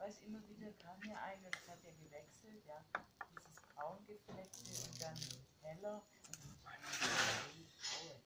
weiß immer wieder, kam hier ein, das hat ja gewechselt, ja, dieses braun gefleckte und dann heller. Und das war eine Graue.